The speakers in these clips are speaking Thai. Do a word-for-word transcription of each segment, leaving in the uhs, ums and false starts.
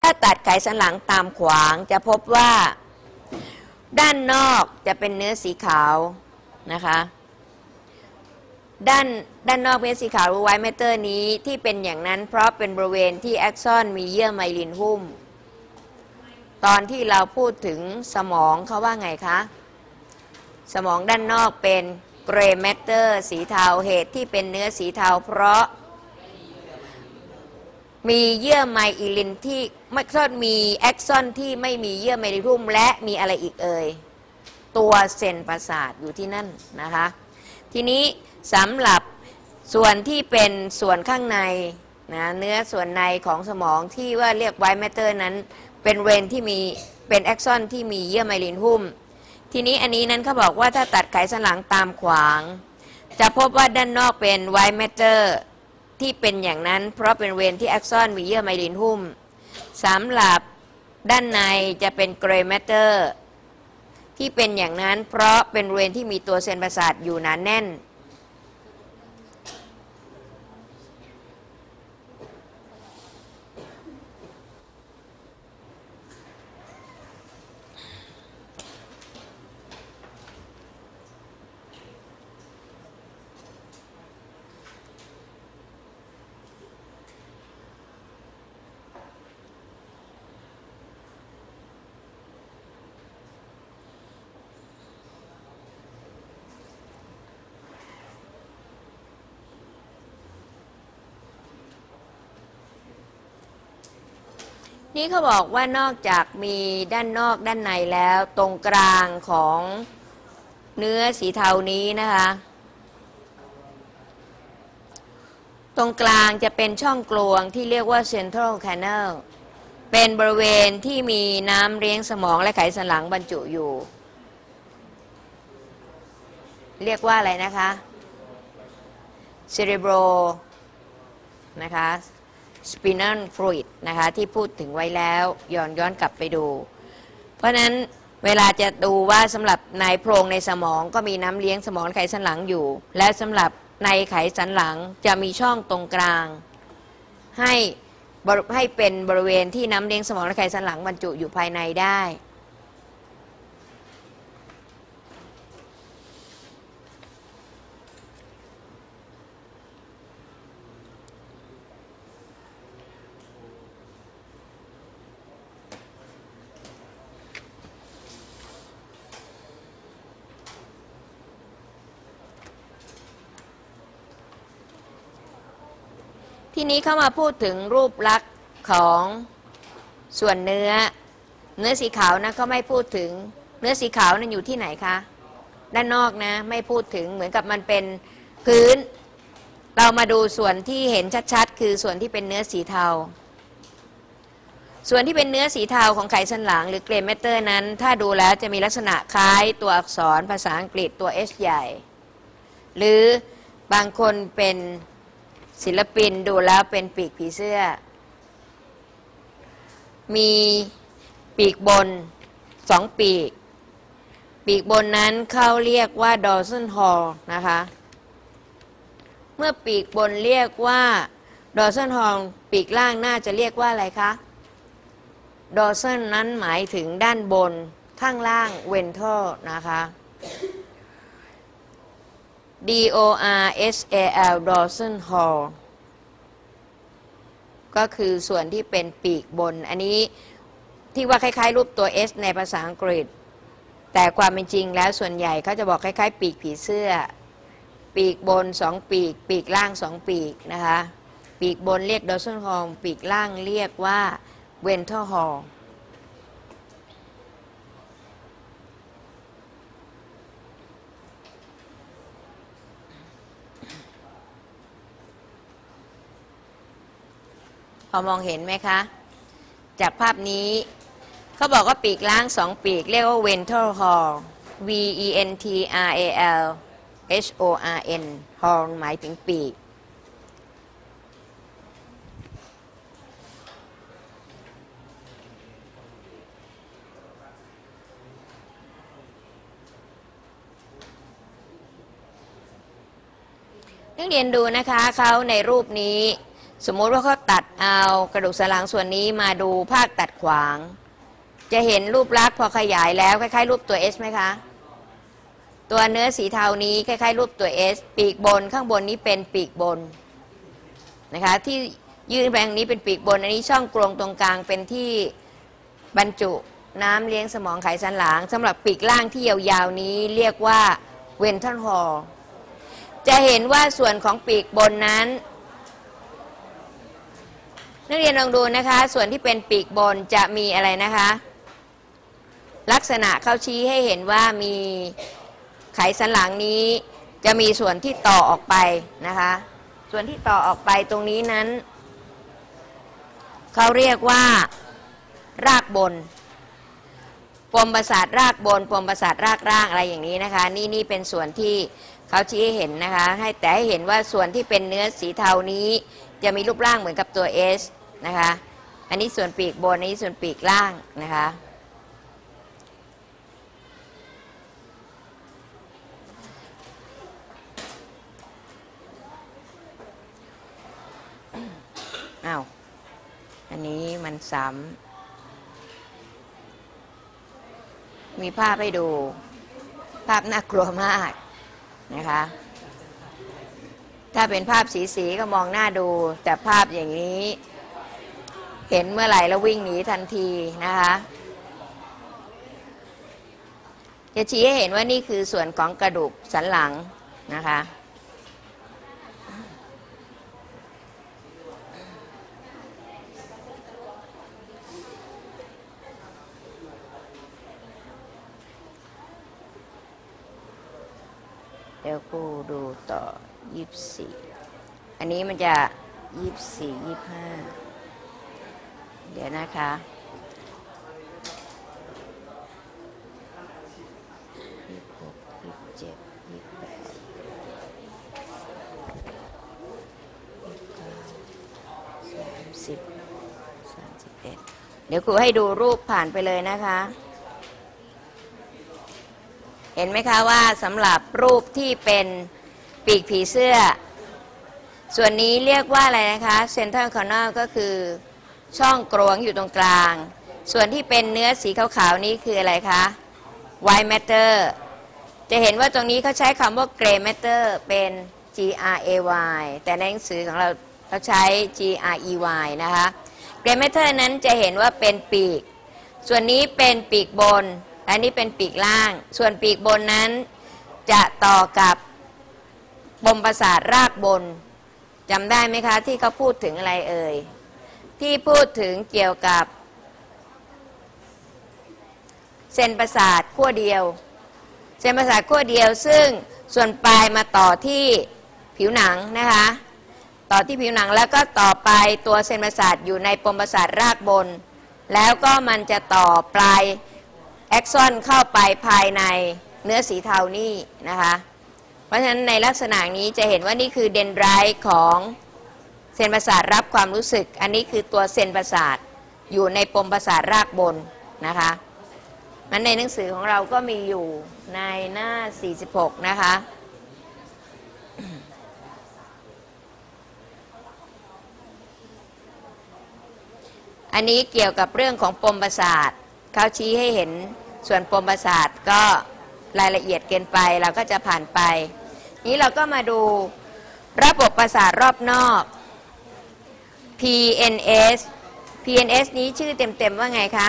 ถ้าตัดไขสันหลังตามขวางจะพบว่าด้านนอกจะเป็นเนื้อสีขาวนะคะด้านด้านนอกเป็นสีขาวไวท์แมตเตอร์นี้ที่เป็นอย่างนั้นเพราะเป็นบริเวณที่แอ็กซอนมีเยื่อไมลินหุ้มตอนที่เราพูดถึงสมองเขาว่าไงคะสมองด้านนอกเป็นเกรย์แมตเตอร์สีเทาเหตุที่เป็นเนื้อสีเทาเพราะมีเยื่อไมลินที่ไม่ทอดมีแอ็กซอนที่ไม่มีเยื่อไมลินหุ้มและมีอะไรอีกเอ่ยตัวเส้นประสาทอยู่ที่นั่นนะคะทีนี้สำหรับส่วนที่เป็นส่วนข้างในนะเนื้อส่วนในของสมองที่ว่าเรียกไวท์แมตเตอร์นั้นเป็นเวนที่มีเป็นแอ็กซอนที่มีเยื่อไมลินหุ้มทีนี้อันนี้นั้นเขาบอกว่าถ้าตัดไขสันหลังตามขวางจะพบว่าด้านนอกเป็นไวท์แมตเตอร์ที่เป็นอย่างนั้นเพราะเป็นเวนที่แอ็กซอนมีเยื่อไมลินหุ้มสำหรับด้านในจะเป็นเกรย์แมตเตอร์ที่เป็นอย่างนั้นเพราะเป็นเวนที่มีตัวเส้นประสาทอยู่หนาแน่นนี่เขาบอกว่านอกจากมีด้านนอกด้านในแล้วตรงกลางของเนื้อสีเทานี้นะคะตรงกลางจะเป็นช่องกลวงที่เรียกว่า Central Canal เป็นบริเวณที่มีน้ำเลี้ยงสมองและไขสันหลังบรรจุอยู่เรียกว่าอะไรนะคะ Cerebro นะคะ Spinal Fluid นะคะที่พูดถึงไว้แล้วย้อนย้อนกลับไปดูเพราะฉะนั้นเวลาจะดูว่าสำหรับในโพรงในสมองก็มีน้ำเลี้ยงสมองไขสันหลังอยู่และสำหรับในไขสันหลังจะมีช่องตรงกลางให้ให้เป็นบริเวณที่น้ำเลี้ยงสมองและไขสันหลังบรรจุอยู่ภายในได้ทีนี้เข้ามาพูดถึงรูปลักษณ์ของส่วนเนื้อเนื้อสีขาวนะเขาไม่พูดถึงเนื้อสีขาวนั้นอยู่ที่ไหนคะด้านนอกนะไม่พูดถึงเหมือนกับมันเป็นพื้นเรามาดูส่วนที่เห็นชัดๆคือส่วนที่เป็นเนื้อสีเทาส่วนที่เป็นเนื้อสีเทาของไขสันหลังหรือเกรย์แมตเตอร์นั้นถ้าดูแล้วจะมีลักษณะคล้ายตัวอักษรภาษาอังกฤษตัว H ใหญ่หรือบางคนเป็นศิลปินดูแล้วเป็นปีกผีเสื้อมีปีกบนสองปีกปีกบนนั้นเขาเรียกว่า dorsal horn นะคะเมื่อปีกบนเรียกว่า dorsal horn ปีกล่างน่าจะเรียกว่าอะไรคะ dorsal นั้นหมายถึงด้านบนข้างล่าง ventral นะคะ D O R S A L dorsal horn ก็คือส่วนที่เป็นปีกบนอันนี้ที่ว่าคล้ายๆรูปตัว S ในภาษาอังกฤษแต่ความเป็นจริงแล้วส่วนใหญ่เขาจะบอกคล้ายๆปีกผีเสื้อปีกบนสองปีกปีกล่างสองปีกนะคะปีกบนเรียก dorsal horn ปีกล่างเรียกว่า ventral hornพอมองเห็นไหมคะจากภาพนี้เขาบอกว่าปีกล่างสองปีกเรียกว่า ventral horn V E N T R A L H O R N horn หมายถึงปีกนักเรียนดูนะคะเขาในรูปนี้สมมติว่าเขาตัดเอากระดูกสันหลังส่วนนี้มาดูภาคตัดขวางจะเห็นรูปลักษณ์พอขยายแล้วคล้ายๆรูปตัว S ไหมคะตัวเนื้อสีเทานี้คล้ายๆรูปตัว S ปีกบนข้างบนนี้เป็นปีกบนนะคะที่ยื่นไปทางนี้เป็นปีกบนอันนี้ช่องกลวงตรงกลางเป็นที่บรรจุน้ำเลี้ยงสมองไขสันหลังสำหรับปีกล่างที่ยาวๆนี้เรียกว่าเวนทรัลฮอลจะเห็นว่าส่วนของปีกบนนั้นนักเรียนลองดูนะคะส่วนที่เป็นปีกบนจะมีอะไรนะคะลักษณะเขาชี้ให้เห็นว่ามีไขสันหลังนี้จะมีส่วนที่ต่อออกไปนะคะส่วนที่ต่อออกไปตรงนี้นั้นเขาเรียกว่ารากบนปมประสาทรากบนปมประสาทรากล่างอะไรอย่างนี้นะคะนี่นี่เป็นส่วนที่เขาชี้ให้เห็นนะคะให้แต่ให้เห็นว่าส่วนที่เป็นเนื้อสีเทานี้จะมีรูปร่างเหมือนกับตัว S นะคะอันนี้ส่วนปีกบนอันนี้ส่วนปีกล่างนะคะอ้าวอันนี้มันซ้ำมีภาพให้ดูภาพน่ากลัวมากนะคะถ้าเป็นภาพสีสีก็มองหน้าดูแต่ภาพอย่างนี้เห็นเมื่อไหร่แล้ววิ่งหนีทันทีนะคะจะชี้ให้เห็นว่านี่คือส่วนของกระดูกสันหลังนะคะเดี๋ยวกูดูต่อยี่สิบสี่อันนี้มันจะยี่สิบสี่ยี่สิบห้าเดี๋ยวนะคะยี่สิบหกยี่สิบเจ็ดยี่สิบแปดยี่สิบเก้าสามสิบสามสิบเอ็ดเดี๋ยวครูให้ดูรูปผ่านไปเลยนะคะเห็นไหมคะว่าสำหรับรูปที่เป็นปีกผีเสื้อส่วนนี้เรียกว่าอะไรนะคะเซนทรัลคอร์เนลก็คือช่องกรวงอยู่ตรงกลางส่วนที่เป็นเนื้อสีขาวๆนี้คืออะไรคะ white matter จะเห็นว่าตรงนี้เขาใช้คำว่า gray matter เป็น G R A Y แต่ในหนังสือของเราเขาใช้ G R E Y นะคะ gray matter นั้นจะเห็นว่าเป็นปีกส่วนนี้เป็นปีกบนอันนี้เป็นปีกล่างส่วนปีกบนนั้นจะต่อกับปมประสาทรากบนจำได้ไหมคะที่เขาพูดถึงอะไรเอ่ยที่พูดถึงเกี่ยวกับเส้นประสาทขั้วเดียวเส้นประสาทขั้วเดียวซึ่งส่วนปลายมาต่อที่ผิวหนังนะคะต่อที่ผิวหนังแล้วก็ต่อไปตัวเส้นประสาทอยู่ในปมประสาทรากบนแล้วก็มันจะต่อปลายแอ็กซอนเข้าไปภายในเนื้อสีเทานี่นะคะเพราะฉะนั้นในลักษณะนี้จะเห็นว่านี่คือเดนไดรต์ของเส้นประสาทรับความรู้สึกอันนี้คือตัวเส้นประสาทอยู่ในปมประสาทรากบนนะคะมันในหนังสือของเราก็มีอยู่ในหน้าสี่สิบหกนะคะอันนี้เกี่ยวกับเรื่องของปมประสาทเขาชี้ให้เห็นส่วนปมประสาทก็รายละเอียดเกินไปเราก็จะผ่านไปนี้เราก็มาดูระบบประสาทรอบนอก พี เอ็น เอส พี เอ็น เอส นี้ชื่อเต็มๆว่าไงคะ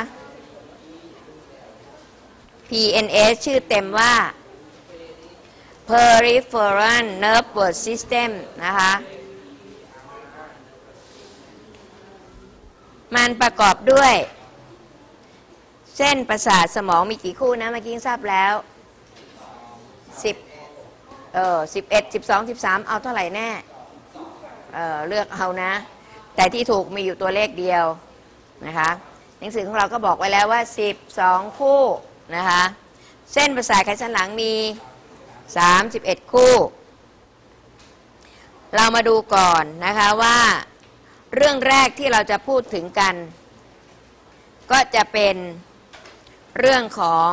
พี เอ็น เอส ชื่อเต็มว่า Peripheral Nervous System นะคะมันประกอบด้วยเส้นประสาทสมองมีกี่คู่นะเมื่อกี้ทราบแล้วสิบเออสิบเอ็ดสิบสองสิบสามเอาเท่าไหร่แน่เออเลือกเอานะแต่ที่ถูกมีอยู่ตัวเลขเดียวนะคะหนังสือของเราก็บอกไว้แล้วว่าสิบสองคู่นะคะเส้นประสาทไขสันหลังมีสามสิบเอ็ดคู่เรามาดูก่อนนะคะว่าเรื่องแรกที่เราจะพูดถึงกันก็จะเป็นเรื่องของ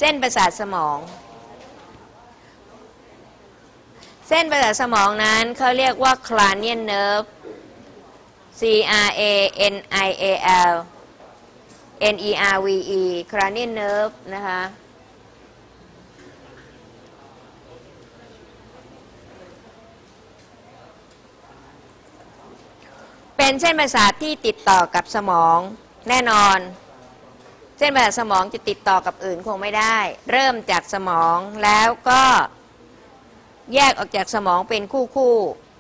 เส้นประสาทสมองเส้นประสาทสมองนั้นเขาเรียกว่า cranial nerve C R A N I A L N E R V E cranial nerve นะคะเป็นเส้นประสาทที่ติดต่อกับสมองแน่นอนเส้นประสาทสมองจะติดต่อกับอื่นคงไม่ได้เริ่มจากสมองแล้วก็แยกออกจากสมองเป็นคู่คู่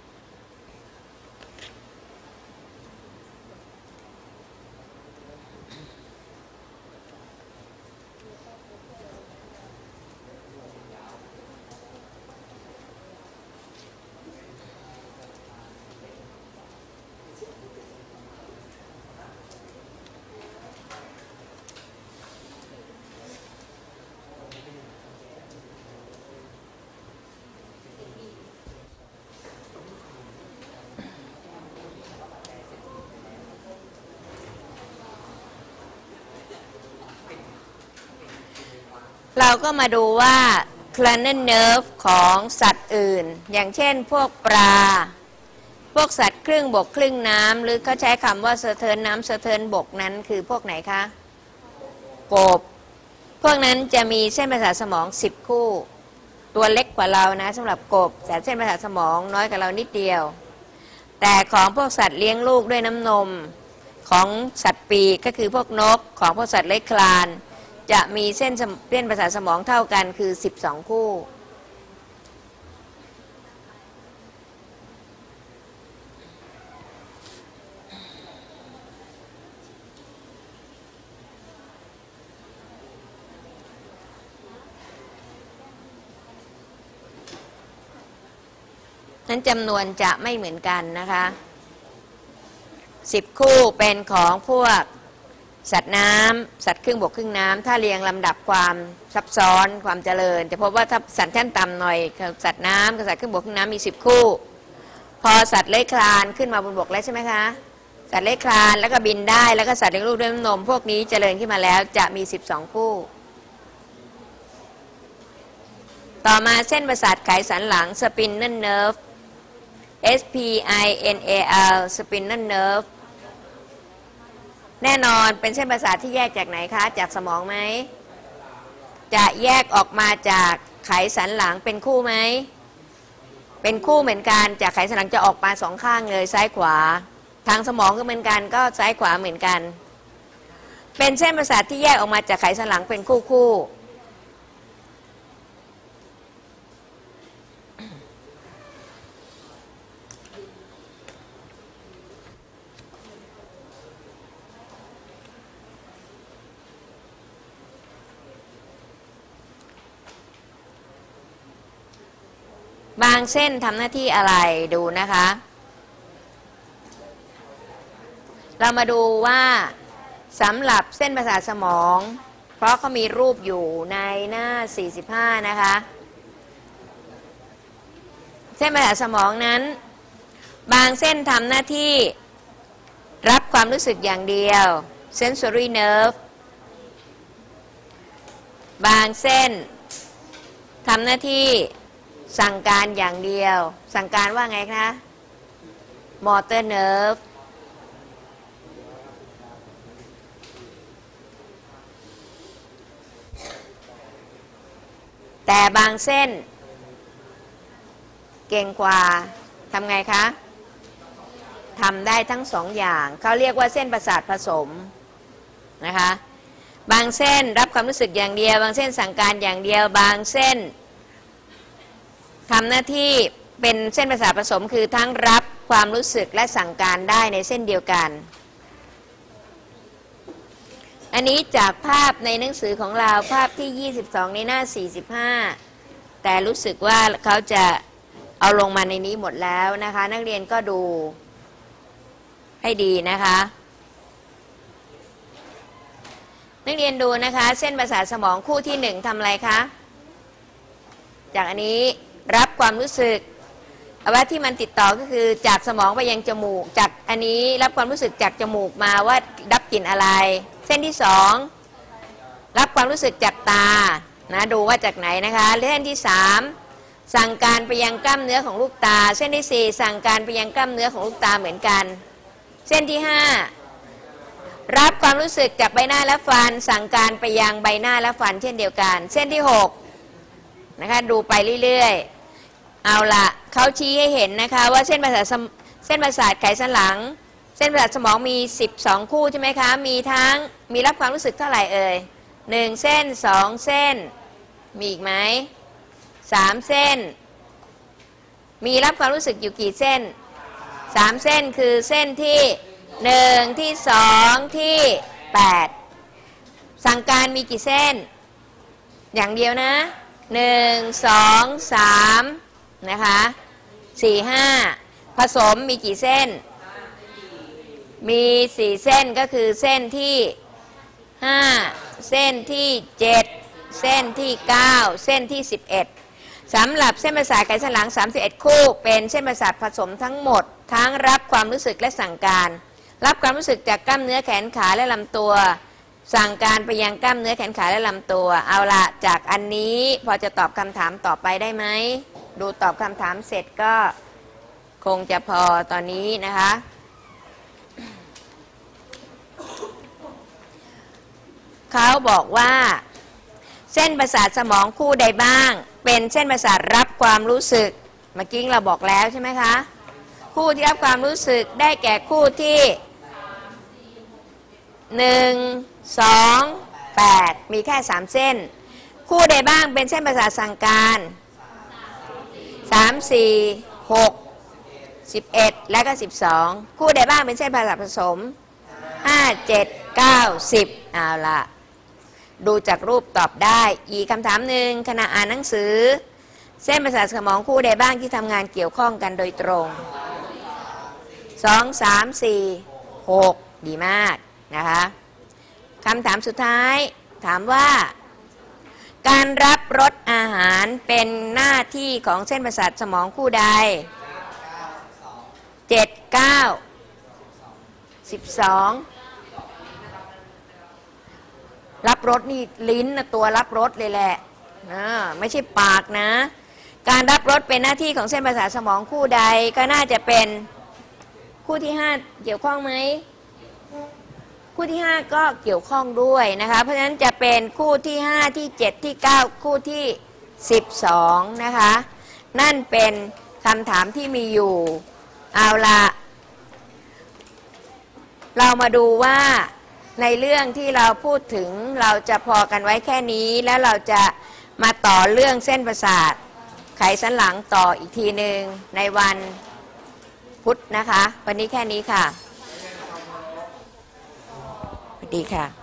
เราก็มาดูว่า cranial nerve ของสัตว์อื่นอย่างเช่นพวกปลาพวกสัตว์ครึ่งบกครึ่งน้ำหรือเขาใช้คำว่าสะเทินน้ำสะเทินบกนั้นคือพวกไหนคะกบพวกนั้นจะมีเส้นประสาทสมองสิบคู่ตัวเล็กกว่าเรานะสำหรับกบแต่เส้นประสาทสมองน้อยกว่าเรานิดเดียวแต่ของพวกสัตว์เลี้ยงลูกด้วยน้ำนมของสัตว์ปีกก็คือพวกนกของพวกสัตว์เลื้อยคลานจะมีเส้นเส้นประสาทสมองเท่ากันคือสิบสองคู่นั้นจำนวนจะไม่เหมือนกันนะคะสิบคู่เป็นของพวกสัตว์น้ำสัตว์ครึ่งบกครึ่งน้ำถ้าเรียงลำดับความซับซ้อนความเจริญจะพบว่าถ้าสัตว์ชั้นต่ำหน่อยสัตว์น้ำกับสัตว์ครึ่งบกครึ่งน้ำมีสิบคู่พอสัตว์เลื้อยคลานขึ้นมาบนบกแล้วใช่ไหมคะสัตว์เลื้อยคลานแล้วก็บินได้แล้วก็สัตว์เลี้ยงลูกด้วยน้ำนมพวกนี้เจริญขึ้นมาแล้วจะมีสิบสองคู่ต่อมาเส้นประสาทไขสันหลัง spinal nerve S P I N A L spinal nerve แน่นอนเป็นเส้นประสาทที่แยกจากไหนคะจากสมองไหมจะแยกออกมาจากไขสันหลังเป็นคู่ไหมเป็นคู่เหมือนกันจากไขสันหลังจะออกมาสองข้างเลยซ้ายขวาทางสมองก็เหมือนกันก็ซ้ายขวาเหมือนกันเป็นเส้นประสาทที่แยกออกมาจากไขสันหลังเป็นคู่คู่บางเส้นทำหน้าที่อะไรดูนะคะเรามาดูว่าสำหรับเส้นประสาทสมองเพราะเขามีรูปอยู่ในหน้าสี่สิบห้านะคะเส้นประสาทสมองนั้นบางเส้นทำหน้าที่รับความรู้สึกอย่างเดียว sensory nerve บางเส้นทำหน้าที่สั่งการอย่างเดียวสั่งการว่าไงคะ motor nerve แต่บางเส้นเก่งกว่าทำไงคะทำได้ทั้งสองอย่างเขาเรียกว่าเส้นประสาทผสมนะคะบางเส้นรับความรู้สึกอย่างเดียวบางเส้นสั่งการอย่างเดียวบางเส้นทำหน้าที่เป็นเส้นประสาทผสมคือทั้งรับความรู้สึกและสั่งการได้ในเส้นเดียวกันอันนี้จากภาพในหนังสือของเราภาพที่ยี่สิบสองในหน้าสี่สิบห้าแต่รู้สึกว่าเขาจะเอาลงมาในนี้หมดแล้วนะคะนักเรียนก็ดูให้ดีนะคะนักเรียนดูนะคะเส้นประสาทสมองคู่ที่หนึ่งทำอะไรคะจากอันนี้รับความรู้สึกเอาว่าที่มันติดต่อก็คือจากสมองไปยังจมูกจากอันนี้รับความรู้สึกจากจมูกมาว่ารับกลิ่นอะไรเส้นที่สองรับความรู้สึกจากตานะดูว่าจากไหนนะคะเส้นที่สามสั่งการไปยังกล้ามเนื้อของลูกตาเส้นที่สี่สั่งการไปยังกล้ามเนื้อของลูกตาเหมือนกันเส้นที่ห้ารับความรู้สึกจากใบหน้าและฟันสั่งการไปยังใบหน้าและฟันเช่นเดียวกันเส้นที่หกนะคะดูไปเรื่อยๆเอาละเขาชี้ให้เห็นนะคะว่าเส้นประสาทเส้นประสาทไขสันหลังเส้นประสาทสมองมีสิบสองคู่ใช่ไหมคะมีทั้งมีรับความรู้สึกเท่าไหร่เอ่ยหนึ่งเส้นสองเส้นมีอีกไหมสามเส้นมีรับความรู้สึกอยู่กี่เส้นสามเส้นคือเส้นที่หนึ่งที่สองที่แปดสั่งการมีกี่เส้นอย่างเดียวนะหนึ่งสองสามนะคะสี่ห้าผสมมีกี่เส้นมีสี่เส้นก็คือเส้นที่ห้าเส้นที่เจ็ดเส้นที่เก้าเส้นที่สิบเอ็ดสำหรับเส้นประสาทไขสันหลังสามสิบเอ็ดคู่เป็นเส้นประสาทผสมทั้งหมดทั้งรับความรู้สึกและสั่งการรับความรู้สึกจากกล้ามเนื้อแขนขาและลำตัวสั่งการไปยังกล้ามเนื้อแขนขาและลำตัวเอาละจากอันนี้พอจะตอบคำถามต่อไปได้ไหมดูตอบคำถามเสร็จก็คงจะพอตอนนี้นะคะเขาบอกว่าเส้นประสาทสมองคู่ใดบ้างเป็นเส้นประสาทรับความรู้สึกเมื่อกี้เราบอกแล้วใช่ไหมคะคู่ที่รับความรู้สึกได้แก่คู่ที่หนึ่ง สอง แปดมีแค่สามเส้นคู่ใดบ้างเป็นเส้นประสาทสั่งการสาม สี่ หก สิบเอ็ดและก็สิบสองคู่ใดบ้างเป็นเส้นประสาทผสมห้า เจ็ด เก้า สิบเอาละดูจากรูปตอบได้อีกคำถามหนึ่งขณะอ่านหนังสือเส้นประสาทสมองคู่ใดบ้างที่ทำงานเกี่ยวข้องกันโดยตรงสอง สาม สี่ หกดีมากนะคะคำถามสุดท้ายถามว่าการรับรสอาหารเป็นหน้าที่ของเส้นประสาทสมองคู่ใดเจ็ด เก้า สิบสองรับรสนี่ลิ้นนะตัวรับรสเลยแหละไม่ใช่ปากนะการรับรสเป็นหน้าที่ของเส้นประสาทสมองคู่ใดก็น่าจะเป็นคู่ที่ห้าเกี่ยวข้องไหมคู่ที่ห้าก็เกี่ยวข้องด้วยนะคะเพราะฉะนั้นจะเป็นคู่ที่ห้าที่เจ็ดที่เก้าคู่ที่สิบสองนะคะนั่นเป็นคำถามที่มีอยู่เอาละเรามาดูว่าในเรื่องที่เราพูดถึงเราจะพอกันไว้แค่นี้แล้วเราจะมาต่อเรื่องเส้นประสาทไขสันหลังต่ออีกทีหนึ่งในวันพุธนะคะวันนี้แค่นี้ค่ะสวัสดีค่ะ